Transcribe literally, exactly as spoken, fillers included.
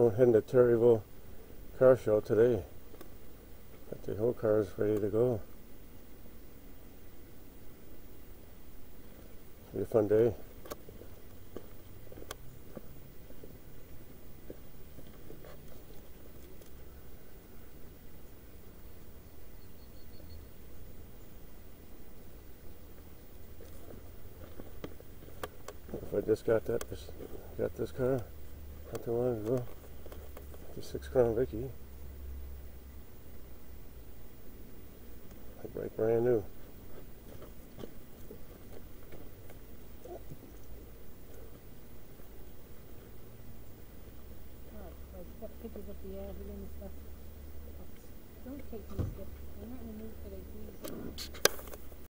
We're heading to Terryville car show today. Got the whole cars ready to go. It'll be a fun day. If I just got that, just got this car not too long ago. The six Crown Vicky, like right brand new. Got pictures of the ad and stuff. Don't take these. They're not in the mood for these.